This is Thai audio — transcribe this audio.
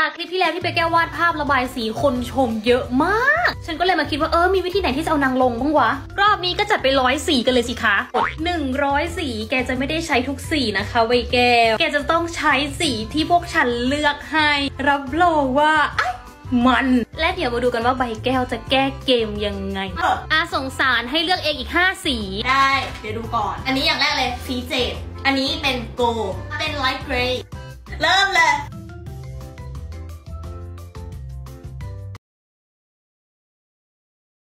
จากคลิปที่แล้วที่ไปแก้ววาดภาพระบายสีคนชมเยอะมากฉันก็เลยมาคิดว่ามีวิธีไหนที่จะเอานางลงบ้างวะรอบนี้ก็จัดไป100 สีกันเลยสิคะกด100 สีแกจะไม่ได้ใช้ทุกสีนะคะไวแก้วแกจะต้องใช้สีที่พวกฉันเลือกให้รับรองว่ามันและเดี๋ยวมาดูกันว่าใบแก้วจะแก้เกมยังไงสงสารให้เลือกเองอีก5 สีได้เดี๋ยวดูก่อนอันนี้อย่างแรกเลยสีเจดอันนี้เป็นโกลด์เป็นไลท์เกรย์เริ่มเลย